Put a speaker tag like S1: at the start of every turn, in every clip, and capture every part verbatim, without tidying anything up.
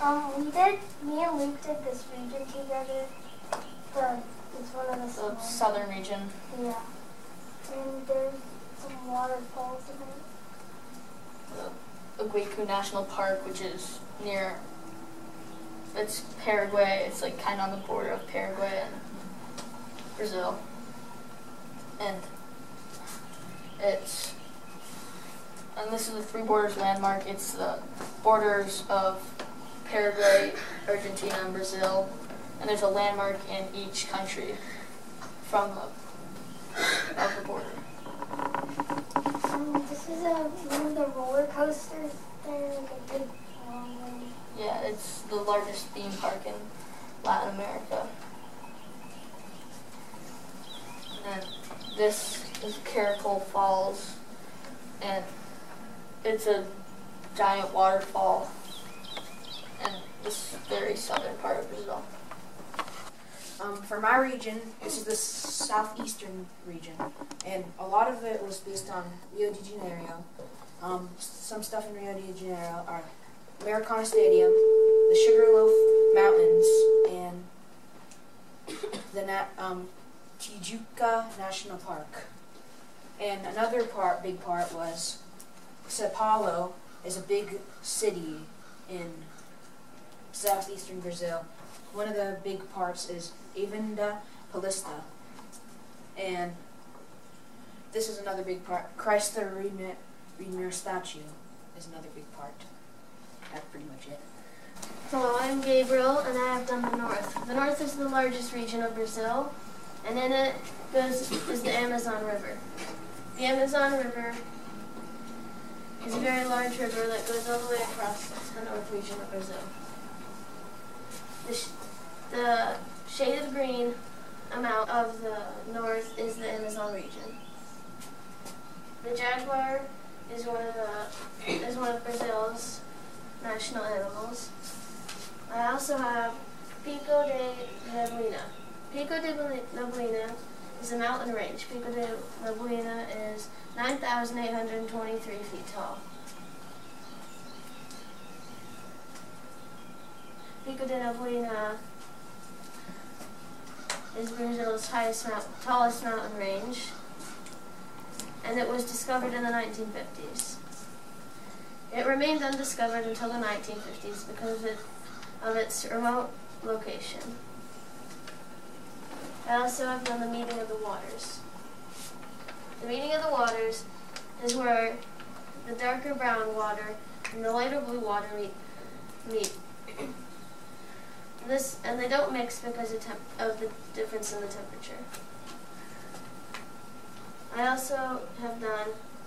S1: Um, we did, me and Luke did this region together. The, it's one of the
S2: The
S1: small
S2: southern region.
S1: Yeah. And there's some waterfalls in it.
S2: The Iguacu National Park, which is near, it's Paraguay. It's like kind of on the border of Paraguay and Brazil. And it's, and this is the Three Borders landmark. It's the borders of Paraguay, Argentina, and Brazil. And there's a landmark in each country from the, of the border.
S1: Um, this is a, one of the roller coasters there, like a big long one.
S2: Yeah, it's the largest theme park in Latin America. And then this is Caracol Falls, and it's a giant waterfall in this very southern part of Brazil.
S3: Um, for my region, this is the southeastern region, and a lot of it was based on Rio de Janeiro. Um, some stuff in Rio de Janeiro are Maracana Stadium, the Sugarloaf Mountains, and the Na um, Tijuca National Park. And another part, big part was Sao Paulo is a big city in southeastern Brazil. One of the big parts is Avenida Paulista, and this is another big part. Christ the Redeemer, Redeemer statue is another big part. That's pretty much it.
S4: Hello, I'm Gabriel, and I have done the north. The north is the largest region of Brazil, and in it goes is the Amazon River. The Amazon River is a very large river that goes all the way across the north region of Brazil. The, sh the shaded green amount of the north is the Amazon region. The jaguar is one of the is one of Brazil's national animals. I also have Pico de Neblina. Pico de Neblina is a mountain range. Pico de Neblina is nine thousand eight hundred twenty-three feet tall. Pico de Neblina is Brazil's highest mount, tallest mountain range, and it was discovered in the nineteen fifties. It remained undiscovered until the nineteen fifties because of, it, of its remote location. I also have done the meeting of the waters. The meeting of the waters is where the darker brown water and the lighter blue water meet. meet. This, and they don't mix because of, temp of the difference in the temperature. I also have done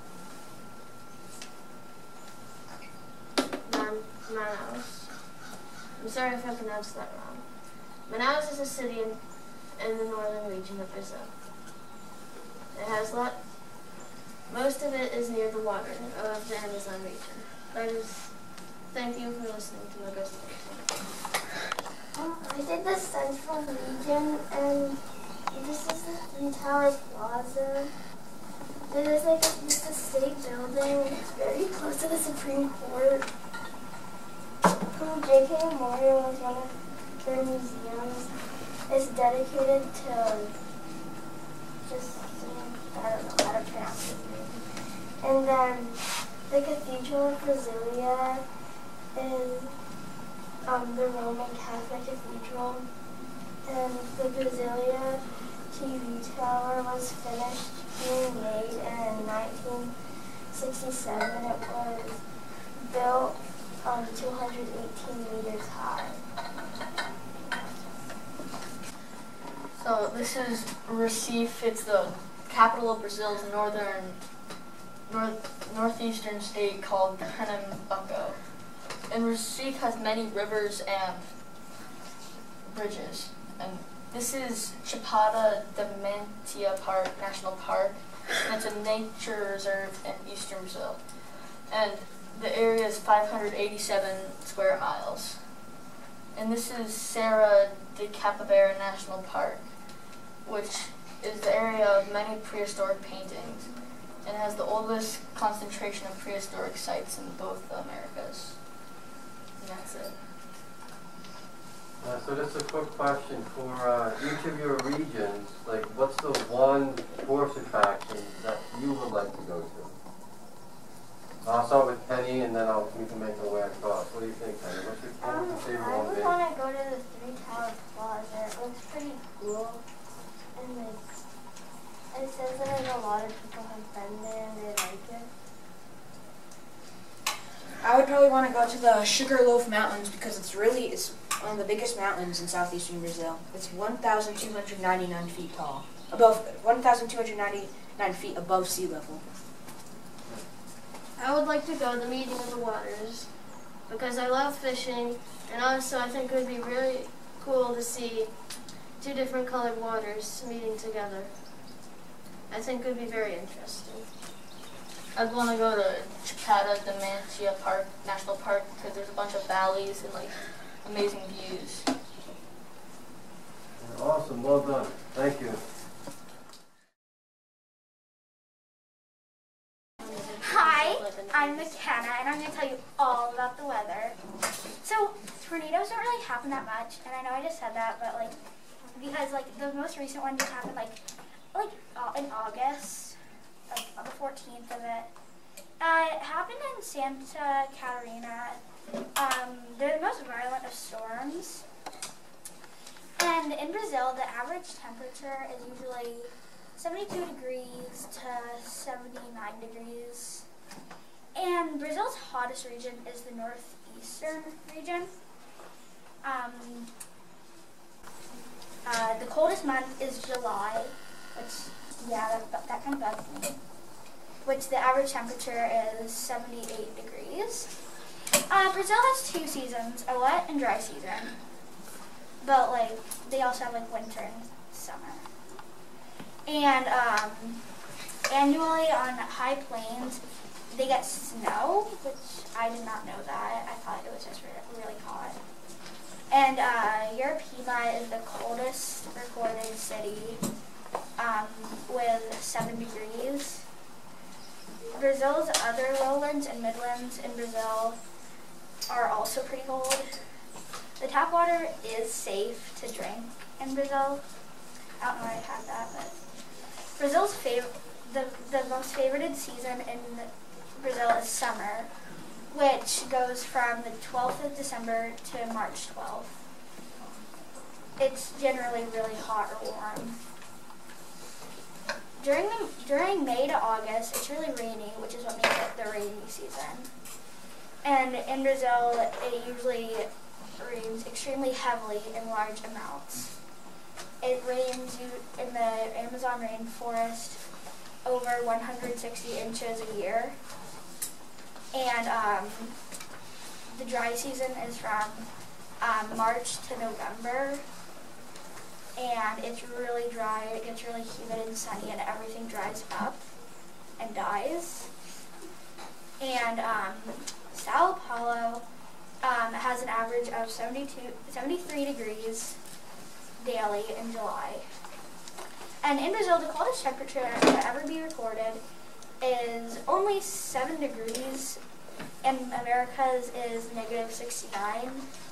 S4: done Manaus. I'm sorry if I pronounced that wrong. Manaus is a city in, in the northern region of Brazil. It has lot. Most of it is near the water of the Amazon region. That is. Thank you for listening to my presentation.
S1: Um, I did the central region, and this is the Three Tower Plaza. It is like a, it's a state building. It's very close to the Supreme Court. Um, J K Memorial was one of their museums. It's dedicated to just, I don't know how to pronounce his name. And then the Cathedral of Brasilia is um, the Roman Catholic Cathedral. And the Brasilia T V tower was finished being made in nineteen sixty-seven. It was built um, two hundred eighteen meters high.
S2: So this is Recife. It's the capital of Brazil's northern, north, northeastern state called Pernambuco. And Recife has many rivers and bridges. And this is Chapada da Mantia Park, National Park. And it's a nature reserve in eastern Brazil. And the area is five hundred eighty-seven square miles. And this is Serra de Capibara National Park, which is the area of many prehistoric paintings and has the oldest concentration of prehistoric sites in both the Americas. And that's it.
S5: Uh, so just a quick question for uh, each of your regions, like what's the one tourist attraction that you would like to go to? I'll start with Penny and then I'll, we can make our way across. What do you think, Penny? What's your,
S1: Um,
S5: what's your favorite
S1: I
S5: one?
S1: would
S5: Dave?
S1: want to go to the Three Tower Plaza. It looks pretty cool. And like, it says that like, a lot of people have been there and they like it.
S3: I would probably want to go to the Sugarloaf Mountains because it's really, it's one of the biggest mountains in southeastern Brazil. It's one thousand two hundred ninety-nine feet tall, above one thousand two hundred ninety-nine feet above sea level.
S4: I would like to go to the meeting of the waters because I love fishing, and also I think it would be really cool to see two different colored waters meeting together. I think it would be very interesting.
S2: I'd want to go to Chapada Diamantina Park, National Park, because there's a bunch of valleys and like amazing views.
S5: Awesome, well done. Thank you.
S6: Hi, I'm McKenna, and I'm going to tell you all about the weather. So, tornadoes don't really happen that much, and I know I just said that, but like, because like the most recent one just happened like, like uh, in August, like on the fourteenth of it. Uh, it happened in Santa Catarina. Um, they're the most violent of storms. And in Brazil, the average temperature is usually seventy-two degrees to seventy-nine degrees. And Brazil's hottest region is the northeastern region. Um, uh, the coldest month is July, which, yeah, that, that kind of bugs me. Which the average temperature is seventy-eight degrees. Uh, Brazil has two seasons, a wet and dry season. But like, they also have like winter and summer. And um, annually on high plains, they get snow, which I did not know that. I thought it was just really, really hot. And uh, Europima is the coldest recorded city um, with seven degrees. Brazil's other lowlands and midlands in Brazil are also pretty cold. The tap water is safe to drink in Brazil. I don't know why I had that, but Brazil's favorite, the, the most favorited season in Brazil is summer, which goes from the twelfth of December to March twelfth. It's generally really hot or warm. During the, during May to August, it's really rainy, which is what makes it the rainy season. And in Brazil, it usually rains extremely heavily in large amounts. It rains in the Amazon rainforest over one hundred sixty inches a year. And um, the dry season is from um, March to November. And it's really dry, it gets really humid and sunny, and everything dries up and dies. And um, Sao Paulo um, has an average of seventy-two, seventy-three degrees daily in July. And in Brazil, the coldest temperature to ever be recorded is only seven degrees, and America's is negative sixty-nine.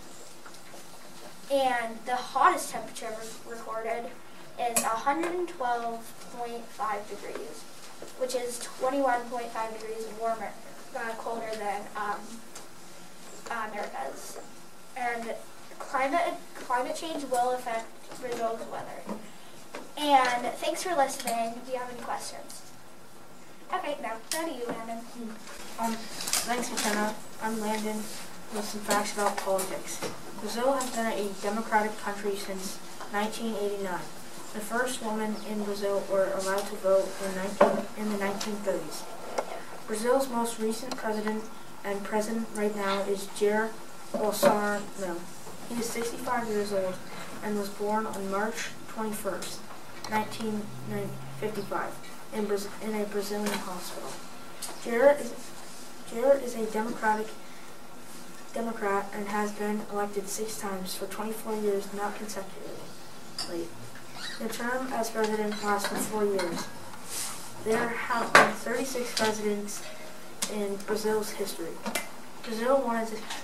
S6: And the hottest temperature ever recorded is one hundred twelve point five degrees, which is twenty-one point five degrees warmer, uh, colder than um, uh, America's. And climate climate change will affect Brazil's weather. And thanks for listening. Do you have any questions? Okay, now, now to you, Landon.
S3: Um, thanks, McKenna. I'm Landon with some facts about politics. Brazil has been a democratic country since nineteen eighty-nine. The first women in Brazil were allowed to vote in, nineteen, in the nineteen thirties. Brazil's most recent president and president right now is Jair Bolsonaro. He is sixty-five years old and was born on March twenty-first, nineteen fifty-five, in, Bra in a Brazilian hospital. Jair is, Jair is a democratic Democrat and has been elected six times for twenty-four years, not consecutively. The term as president lasted four years. There have been thirty-six presidents in Brazil's history. Brazil wanted to,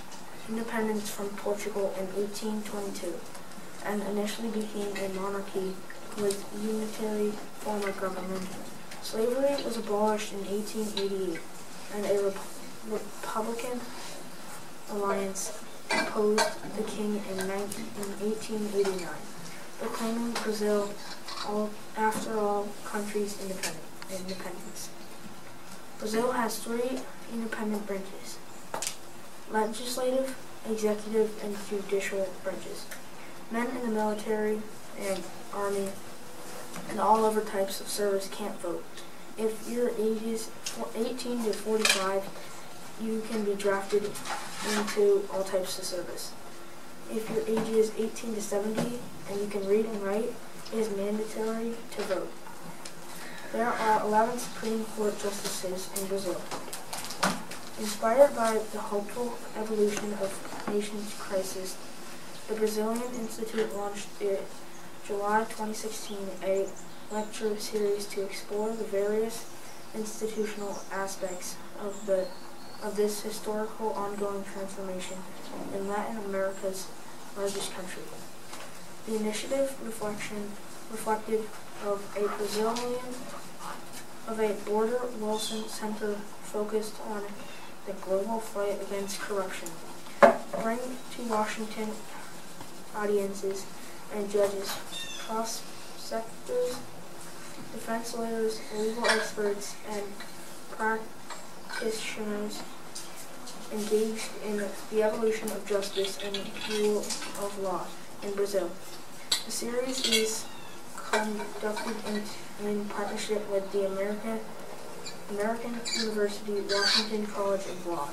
S3: independence from Portugal in eighteen twenty-two and initially became a monarchy with unitary form of government. Slavery was abolished in eighteen eighty-eight, and a rep Republican alliance opposed the king in, in eighteen eighty-nine, proclaiming Brazil, all, after all, countries' independent, independence. Brazil has three independent branches: legislative, executive, and judicial branches. Men in the military and army and all other types of service can't vote. If your age is eighteen to forty-five, you can be drafted into all types of service. If your age is eighteen to seventy and you can read and write, it is mandatory to vote. There are eleven Supreme Court justices in Brazil. Inspired by the hopeful evolution of nation's crisis, the Brazilian Institute launched in July twenty sixteen a lecture series to explore the various institutional aspects of the of this historical ongoing transformation in Latin America's largest country. The initiative reflection reflected of a Brazilian of a Border Wilson Center focused on the global fight against corruption. Bring to Washington audiences and judges, prosecutors, defense lawyers, legal experts, and practitioners engaged in the evolution of justice and rule of law in Brazil. The series is conducted in, in partnership with the American, American University Washington College of Law.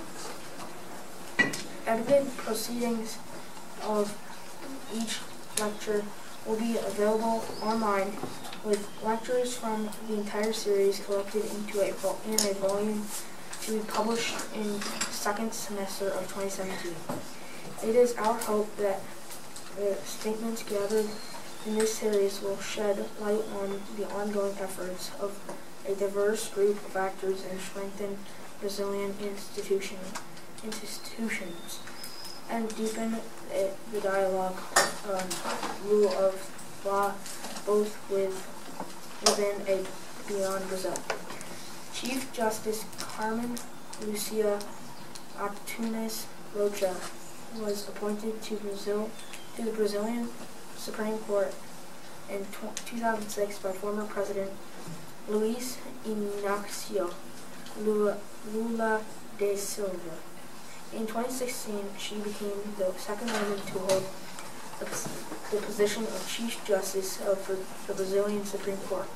S3: Edited proceedings of each lecture will be available online, with lectures from the entire series collected into a in a volume to be published in the second semester of twenty seventeen. It is our hope that the statements gathered in this series will shed light on the ongoing efforts of a diverse group of actors and strengthen Brazilian institution, institutions and deepen the, the dialogue on rule of law both with within and beyond Brazil. Chief Justice Carmen Lucia Antunes Rocha was appointed to Brazil to the Brazilian Supreme Court in two thousand six by former President Luiz Inácio Lula, Lula da Silva. In twenty sixteen, she became the second woman to hold the, the position of Chief Justice of the Brazilian Supreme Court,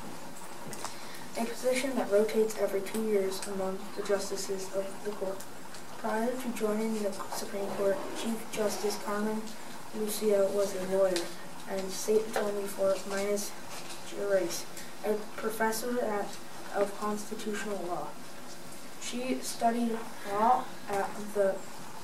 S3: a position that rotates every two years among the justices of the court. Prior to joining the Supreme Court, Chief Justice Carmen Lucia was a lawyer and state attorney for Minas Gerais, a professor at, of constitutional law. She studied law at the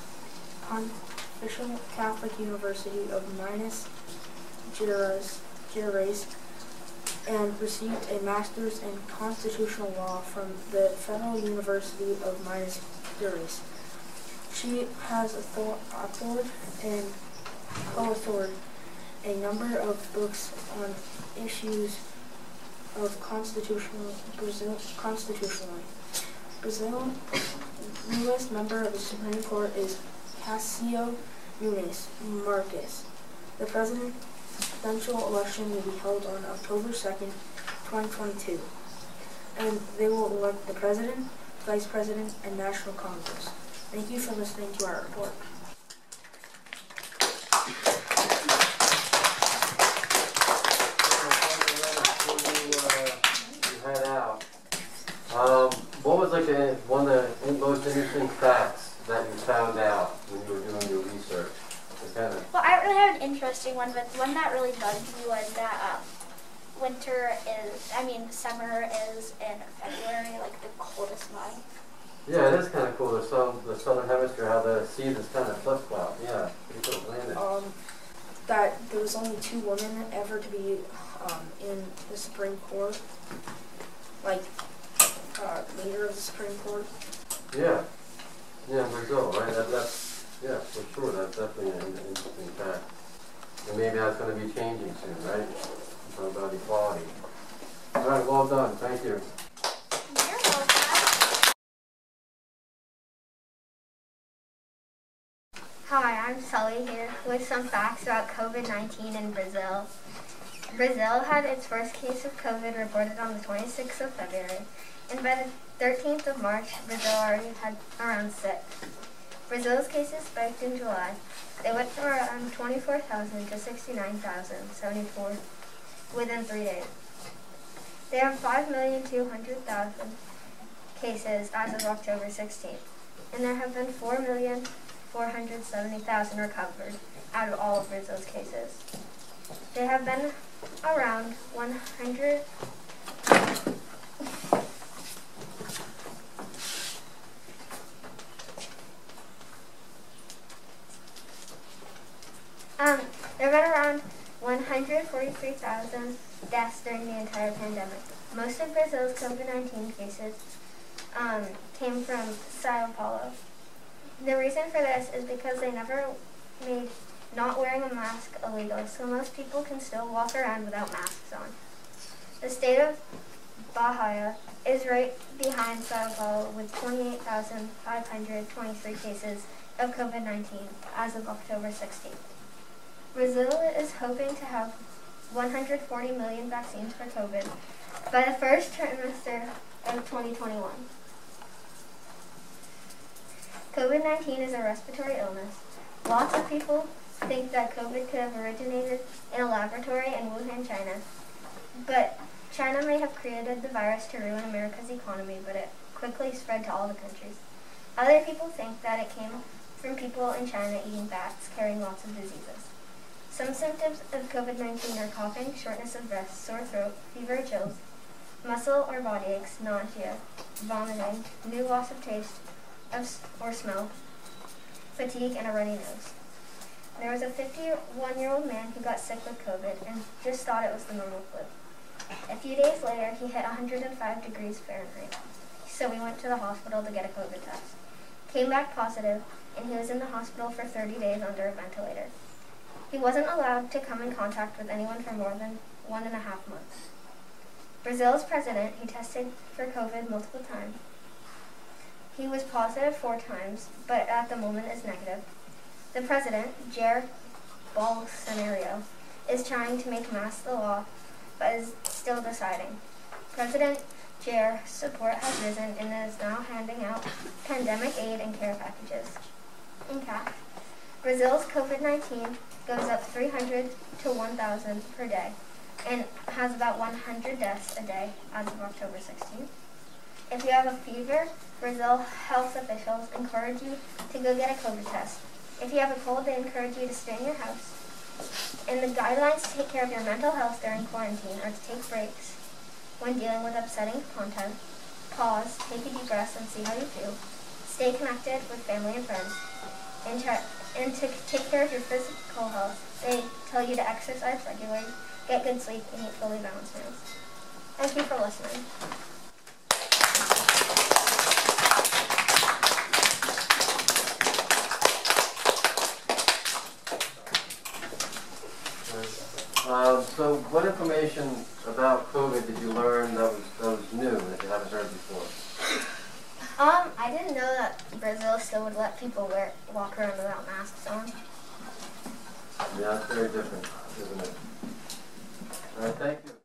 S3: Pontifical Catholic University of Minas Gerais, Gerais and received a master's in constitutional law from the Federal University of Minas Gerais. She has authored and co-authored a number of books on issues of constitutional Brazil constitutionally. Brazil's newest member of the Supreme Court is Cássio Nunes Marques. The presidential election will be held on October second, twenty twenty-two, and they will elect the president, vice president, and national congress. Thank you for listening to our report.
S5: Um, what was like a, one of the most interesting facts that you found out when you were doing your research? McKenna.
S6: Well, I don't really have an interesting one, but the one that really bugged me was that um, winter is, I mean, summer is in February, like the coldest month.
S5: Yeah, it is kind of cool. The, southern, the southern hemisphere, how the seasons kind of flip-flop. Yeah, pretty cool. Landon.
S3: Um, that there was only two women ever to be um, in the Supreme Court, like uh, leader of the Supreme Court.
S5: Yeah, yeah, Brazil, right? That, that's Yeah, for sure. That's definitely an, an interesting fact. And maybe that's going to be changing soon, right? Talk about equality. All right, well done. Thank you.
S6: You're welcome.
S7: Hi, I'm Sullie here with some facts about COVID nineteen in Brazil. Brazil had its first case of COVID reported on the twenty-sixth of February, and by the thirteenth of March, Brazil already had around six. Brazil's cases spiked in July. They went from around twenty-four thousand to sixty-nine thousand seventy-four within three days. They have five million two hundred thousand cases as of October sixteenth, and there have been four million four hundred seventy thousand recovered out of all of Brazil's cases. There have been around one hundred Um, there have been around one hundred forty-three thousand deaths during the entire pandemic. Most of Brazil's COVID nineteen cases um, came from Sao Paulo. The reason for this is because they never made not wearing a mask illegal, so most people can still walk around without masks on. The state of Bahia is right behind Sao Paulo with twenty-eight thousand five hundred twenty-three cases of COVID nineteen as of October sixteenth. Brazil is hoping to have one hundred forty million vaccines for COVID by the first trimester of twenty twenty-one. COVID nineteen is a respiratory illness. Lots of people think that COVID could have originated in a laboratory in Wuhan, China. But China may have created the virus to ruin America's economy, but it quickly spread to all the countries. Other people think that it came from people in China eating bats carrying lots of diseases. Some symptoms of COVID nineteen are coughing, shortness of breath, sore throat, fever, chills, muscle or body aches, nausea, vomiting, new loss of taste of or smell, fatigue, and a runny nose. There was a fifty-one-year-old man who got sick with COVID and just thought it was the normal flu. A few days later, he hit one hundred five degrees Fahrenheit, so we went to the hospital to get a COVID test. Came back positive, and he was in the hospital for thirty days under a ventilator. He wasn't allowed to come in contact with anyone for more than one and a half months. Brazil's president, who tested for COVID multiple times, he was positive four times, but at the moment is negative. The president, Jair Bolsonaro, is trying to make masks the law, but is still deciding. President Jair's support has risen and is now handing out pandemic aid and care packages in cash. Brazil's COVID nineteen goes up three hundred to one thousand per day and has about one hundred deaths a day as of October sixteenth. If you have a fever, Brazil health officials encourage you to go get a COVID test. If you have a cold, they encourage you to stay in your house. And the guidelines to take care of your mental health during quarantine are to take breaks when dealing with upsetting content, pause, take a deep breath and see how you feel, stay connected with family and friends, and, try, and to take care of your physical health. They tell you to exercise regularly, get good sleep, and eat fully balanced meals. Thank you for listening.
S5: Um, so what information about COVID did you learn that was, that was new that you haven't heard before?
S7: Um, I didn't know that Brazil still would let people wear walk around without masks on.
S5: Yeah, it's very different, isn't it? All right, thank you.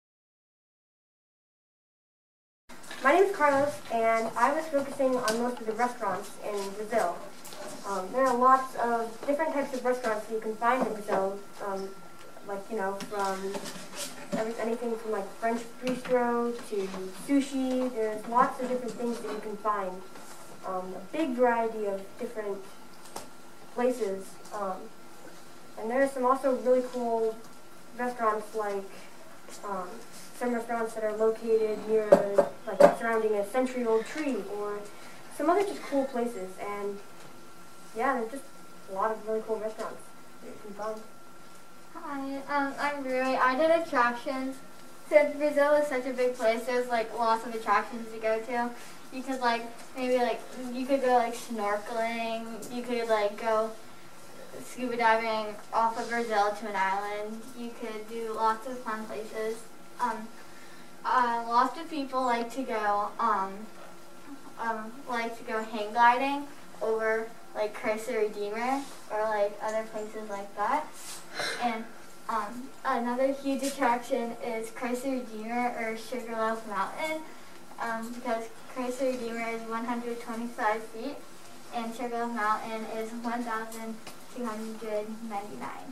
S8: My name is Carlos, and I was focusing on most of the restaurants in Brazil. Um, there are lots of different types of restaurants that you can find in Brazil, um, like, you know, from every, anything from like French bistro to sushi. There's lots of different things that you can find. Um, a big variety of different places. Um, and there are some also really cool restaurants, like um, some restaurants that are located near, like surrounding a century-old tree, or some other just cool places. And yeah, there's just a lot of really cool restaurants that you can find.
S9: Hi, um, I'm Ruey. I did attractions since Brazil is such a big place, there's like lots of attractions to go to. You could like maybe like you could go like snorkeling. You could like go scuba diving off of Brazil to an island. You could do lots of fun places. Um, uh, lots of people like to go um, um, like to go hang gliding over like Christ the Redeemer or like other places like that. And um, another huge attraction is Christ the Redeemer or Sugarloaf Mountain, um, because Christ the Redeemer is one hundred twenty-five feet and Sugarloaf Mountain is one thousand two hundred ninety-nine.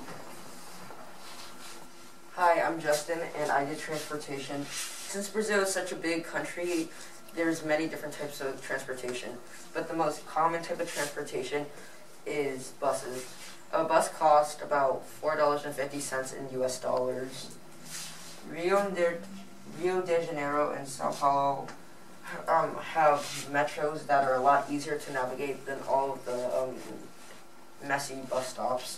S10: Hi, I'm Justin and I did transportation. Since Brazil is such a big country, there's many different types of transportation, but the most common type of transportation is buses. A bus costs about four dollars and fifty cents in U S dollars. Rio de, Rio de Janeiro and Sao Paulo um, have metros that are a lot easier to navigate than all of the um, messy bus stops.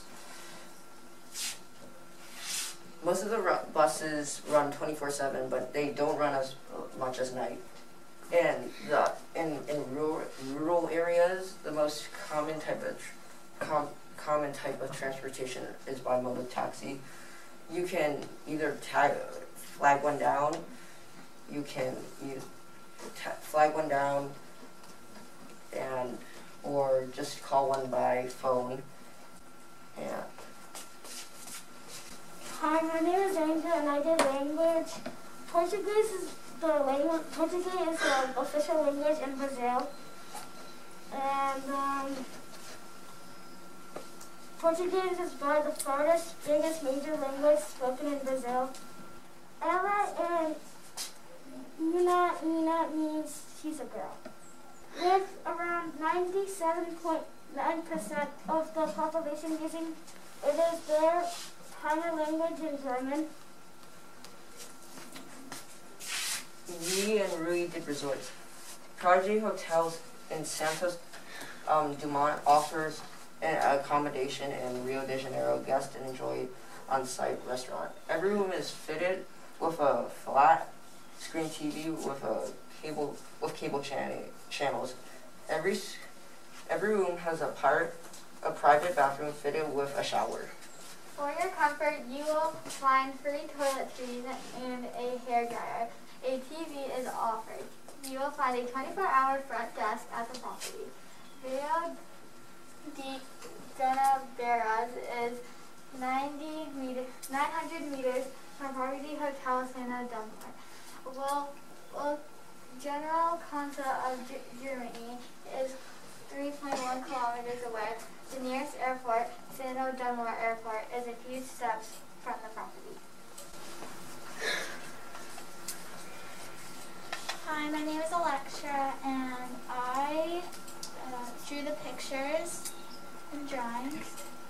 S10: Most of the ru buses run twenty-four seven, but they don't run as much as night. And the, in, in rural, rural areas, the most common type of tr com common type of transportation is by mobile taxi. You can either tag, flag one down, you can either flag one down, and or just call one by phone. Yeah.
S11: Hi, my name is Angela and I did language. Portuguese is the language. Portuguese is the official language in Brazil, and um, Portuguese is by the farthest, biggest major language spoken in Brazil. Ela and Nina, Nina means she's a girl. With around ninety-seven point nine percent of the population using it is their primary language in German.
S10: We and Ruey did resorts. Prodigy Hotels in Santos um, Dumont offers an accommodation in Rio de Janeiro. Guests enjoy on-site restaurant. Every room is fitted with a flat screen T V with a cable with cable channel channels. Every every room has a part a private bathroom fitted with a shower.
S9: For your comfort, you will find free toiletries and a hair dryer. A T V is offered. You will find a twenty-four hour front desk at the property. Rio de Janeiro is ninety meters, nine hundred meters from Property Hotel Santa Dumont. Well, well, General Consul of G Germany is three point one kilometers away. The nearest airport, Santa Dumont Airport, is a few steps from the property.
S6: Hi, my name is Ilektra, and I uh, drew the pictures and drawings.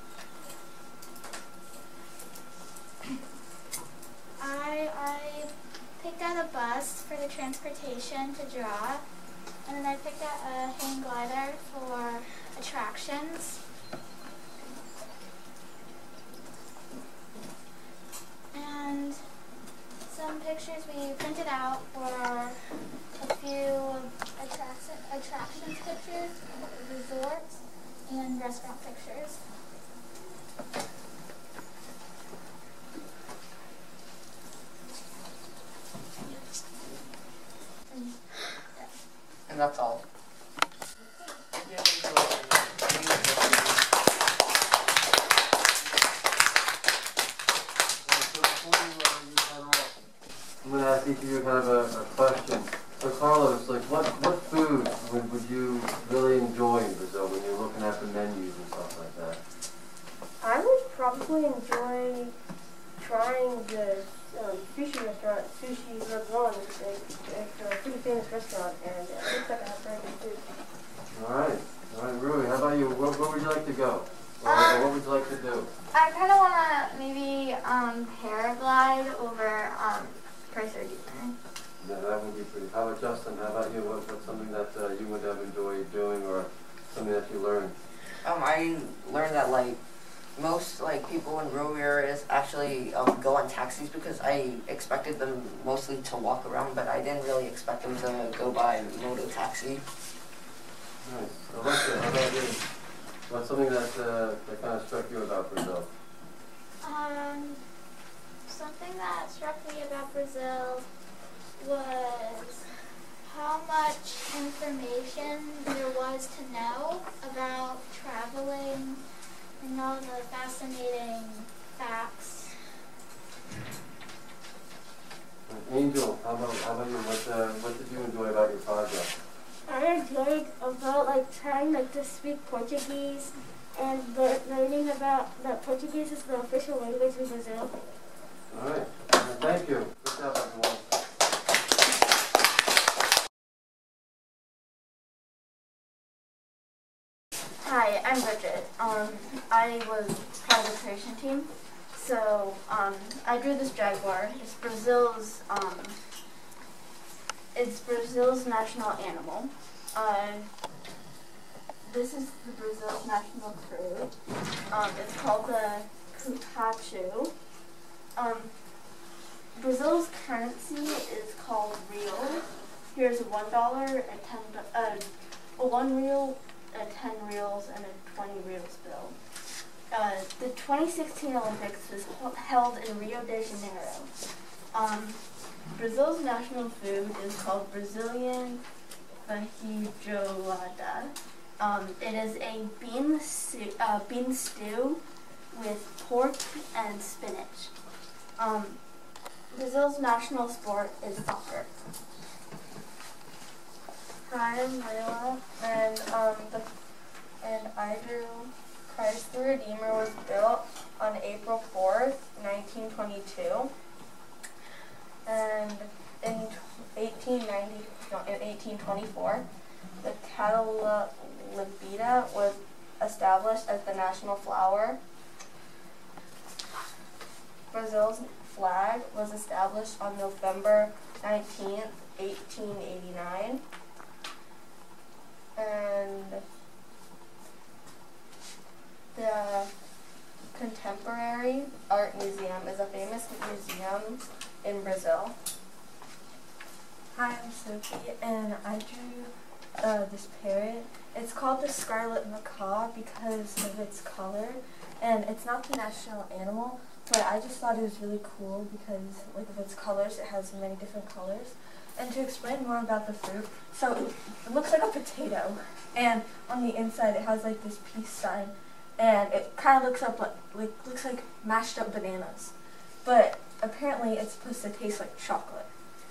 S6: I, I picked out a bus for the transportation to draw, and then I picked out a hang glider for attractions. And some pictures we printed out were a few attraction, attractions pictures, resorts, and restaurant pictures.
S10: And that's all.
S5: I'm going to ask each of you kind of a, a question. So Carlos, like what, what food would, would you really enjoy in Brazil when you're looking at the menus and stuff like that?
S8: I would probably enjoy trying the um, sushi restaurant, Sushi Restaurant. It's, it's a pretty famous restaurant, and uh, it looks like I have very good food.
S5: All right. All right, Ruey, how about you? Where, where would you like to go? Or,
S9: Um,
S5: or what would you like to do?
S9: I kind of want to maybe um, paraglide over um, Christ the Redeemer.
S5: Yeah, that would be pretty. How about Justin? How about you? What, what's something that uh, you would have enjoyed doing or something that you learned?
S10: Um, I learned that like most like people in rural areas actually um, go on taxis because I expected them mostly to walk around, but I didn't really expect them to go by moto taxi.
S5: Nice. Alexia, how about you? What's something that, uh, that kind of struck you about Brazil?
S6: Um, something that struck me about Brazil was how much information there was to know about traveling and all the fascinating facts.
S5: Angel, how about, how about you? What, uh, what did you enjoy about your project?
S11: I enjoyed about like trying like to speak Portuguese and le learning about that Portuguese is the official language in Brazil.
S5: All right. Uh, thank you. Good job, everyone.
S12: Hi, I'm Bridget. Um, I was part of the creation team. So um, I drew this jaguar. It's Brazil's um, it's Brazil's national animal. Uh, this is the Brazil's national fruit. Um, it's called the cucachu. Um, Brazil's currency is called real. Here's a one dollar, a ten, uh, a one real, a ten reals, and a twenty reals bill. Uh, the twenty sixteen Olympics was held in Rio de Janeiro. Um, Brazil's national food is called Brazilian feijoada. Um, it is a bean, stew, uh, bean stew with pork and spinach. Um, Brazil's national sport is soccer.
S13: Hi, I'm Laila, and um, the and I drew Christ the Redeemer was built on April fourth, nineteen twenty-two, and in eighteen ninety, no, in eighteen twenty-four, the Catalina was established as the national flower. Brazil's flag was established on November nineteenth, eighteen eighty-nine. And the Contemporary Art Museum is a famous museum in Brazil.
S14: Hi, I'm Sophie, and I drew uh, this parrot. It's called the scarlet macaw because of its color, and it's not the national animal, but I just thought it was really cool because like of its colors. It has many different colors. And to explain more about the fruit, so it, it looks like a potato, and on the inside it has like this peace sign, and it kind of looks up like, like looks like mashed up bananas, but apparently it's supposed to taste like chocolate.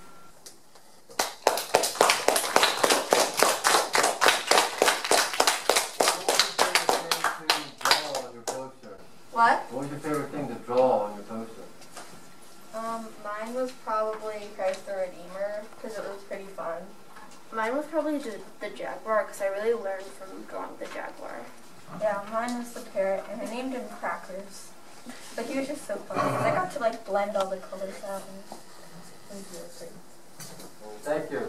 S13: What?
S5: What was your favorite thing to draw on your poster?
S13: Um, mine was probably Christ the Redeemer because it was pretty fun.
S12: Mine was probably the, the jaguar because I really learned from drawing the jaguar.
S14: Yeah, mine was the parrot, and I named him Crackers. But he was just so fun because I got to like blend all the colors out, and it was really pretty.
S5: Thank you.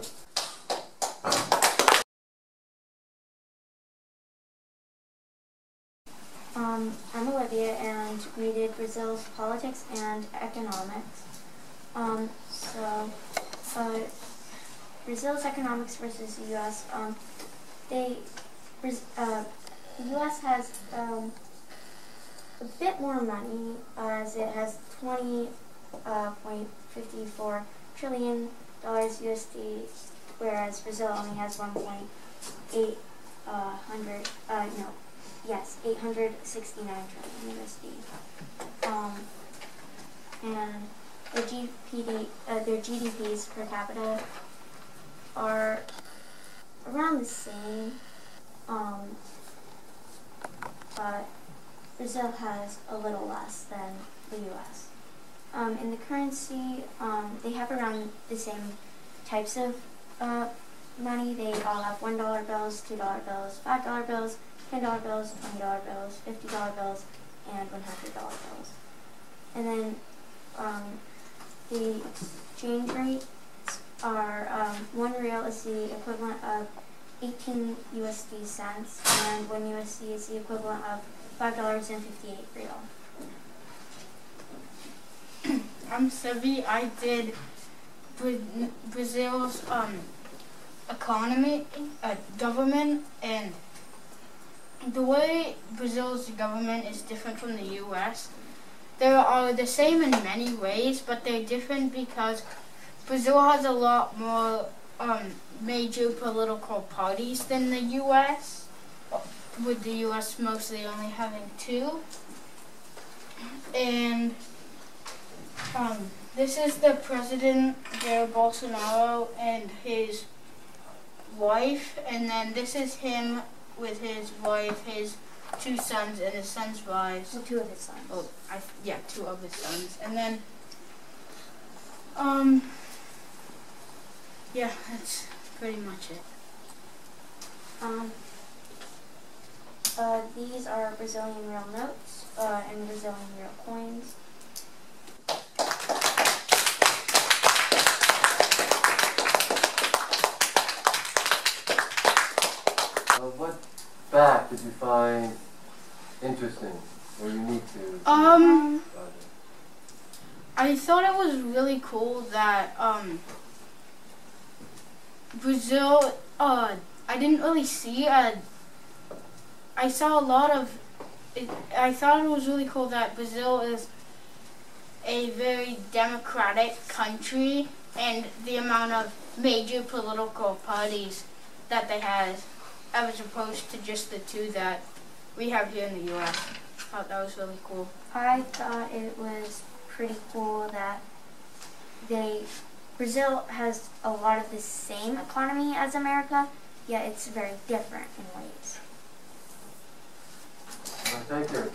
S15: Um, I'm Olivia, and we did Brazil's politics and economics. Um, so, uh, Brazil's economics versus the U S Um, they, uh, the U S has um, a bit more money, as it has twenty point five four trillion dollars U S D, whereas Brazil only has one point eight uh, hundred. Uh, no. Yes, eight hundred sixty-nine trillion U S D. Um, and their G P D, uh, their G D Ps per capita are around the same, um, but Brazil has a little less than the U S. Um, in the currency, um, they have around the same types of uh, money. They all have one dollar bills, two dollar bills, five dollar bills, ten dollar bills, twenty dollar bills, fifty dollar bills, and one hundred dollar bills. And then um, the exchange rates are, um, one real is the equivalent of eighteen U S D cents, and one U S D is the equivalent of five dollars and fifty-eight real.
S16: I'm Sevie. I did Brazil's um, economy, uh, government, and the way Brazil's government is different from the U S. They are the same in many ways, but they're different because Brazil has a lot more um, major political parties than the U S, with the U S mostly only having two. And um, this is the president, Jair Bolsonaro, and his wife, and then this is him with his wife, his two sons, and his son's wives.
S15: Well, two of his sons.
S16: Oh, I, yeah, two of his sons. And then, um, yeah, that's pretty much it.
S15: Um, uh, these are Brazilian real notes uh, and Brazilian real coins.
S5: What fact did you find interesting or unique to?
S16: Um, I thought it was really cool that um, Brazil. Uh, I didn't really see a. I saw a lot of. It, I thought it was really cool that Brazil is a very democratic country, and the amount of major political parties that they have, as opposed to just the two that we have here in the U S. I thought that was really cool.
S15: I thought it was pretty cool that they Brazil has a lot of the same economy as America, yet it's very different in ways.
S5: Well, thank you.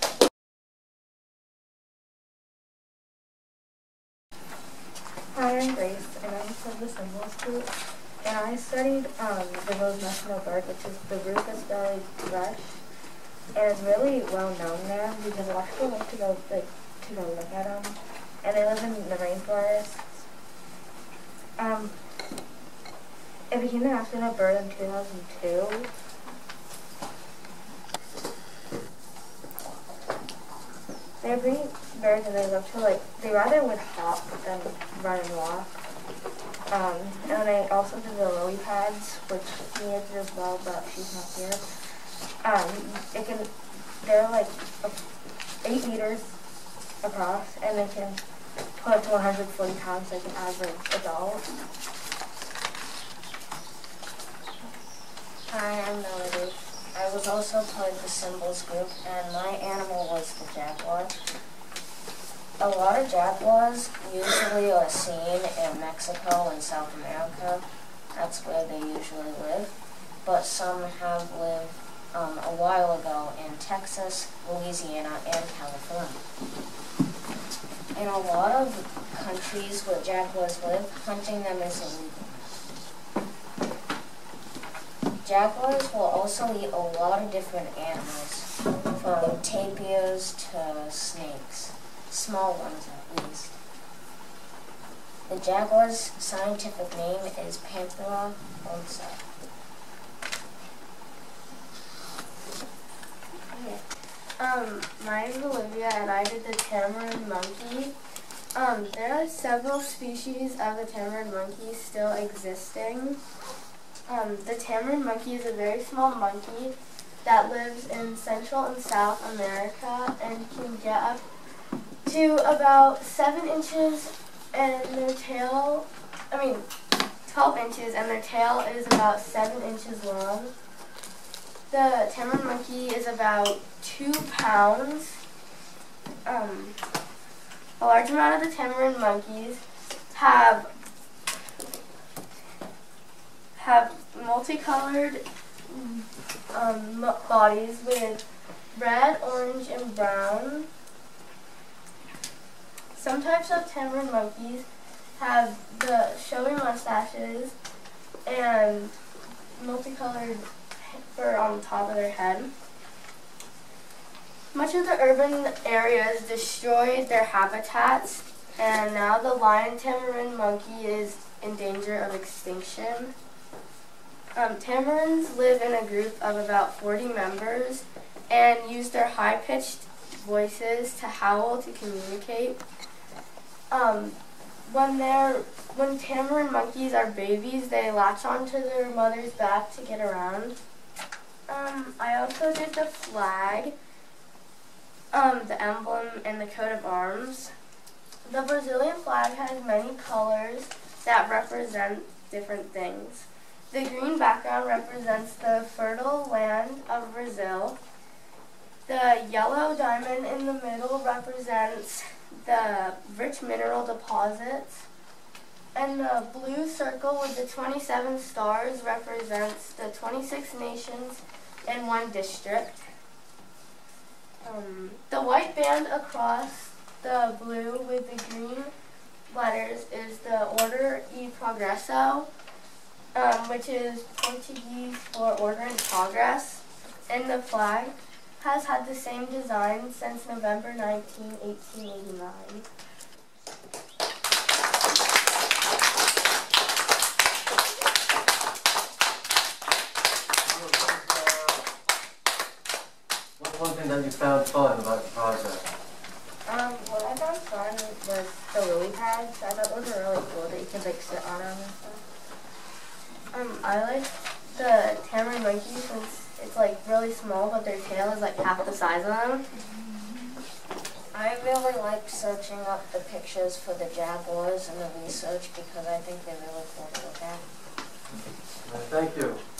S14: Hi, I'm Grace, and I'm from the symbols group. And I studied um, Brazil's national bird, which is the rufous-bellied thrush. And it's really well known there because a lot of people like to go like to go look at them. And they live in the rainforests. Um, it became the national bird in two thousand two. They're pretty birds, and they love to like they rather would hop than run and walk. Um, and then I also did the lily pads, which Mia did as well, but she's not here. Um, it can, they're like eight meters across, and they can put up to one hundred forty pounds like an average adult.
S17: Hi, I'm Melody. I was also part of the symbols group, and my animal was the jaguar. A lot of jaguars usually are seen in Mexico and South America. That's where they usually live. But some have lived um, a while ago in Texas, Louisiana, and California. In a lot of countries where jaguars live, hunting them is illegal. Jaguars will also eat a lot of different animals, from tapirs to snakes. Small ones at least. The jaguar's scientific name is Panthera onca.
S13: Okay. Um, my name's Olivia, and I did the tamarin monkey. Um, there are several species of the tamarin monkey still existing. Um, the tamarin monkey is a very small monkey that lives in Central and South America and can get up to about seven inches, and their tail, I mean, twelve inches, and their tail is about seven inches long. The tamarin monkey is about two pounds. Um, a large amount of the tamarin monkeys have have multicolored um, bodies with red, orange, and brown. Some types of tamarin monkeys have the showy mustaches and multicolored fur on top of their head. Much of the urban areas destroyed their habitats, and now the lion tamarin monkey is in danger of extinction. Um, tamarins live in a group of about forty members and use their high-pitched voices to howl to communicate. Um, when they're when tamarin monkeys are babies, they latch onto their mother's back to get around. Um, I also did the flag, um, the emblem, and the coat of arms. The Brazilian flag has many colors that represent different things. The green background represents the fertile land of Brazil. The yellow diamond in the middle represents the rich mineral deposits. And the blue circle with the twenty-seven stars represents the twenty-six nations in one district. Um, the white band across the blue with the green letters is the Order e Progresso, um, which is Portuguese for order and progress. And the flag has had the same design since November nineteenth, eighteen eighty-nine.
S5: What's one thing that you found fun about the project?
S17: Um, what I found fun was the lily pads. I thought those were really cool that you could like sit on them and stuff.
S13: Um, I like the tamarin monkeys since it's like really small, but their tail is like half the size of them.
S17: I really like searching up the pictures for the jaguars and the research because I think they're really cool to look at.
S5: Thank you.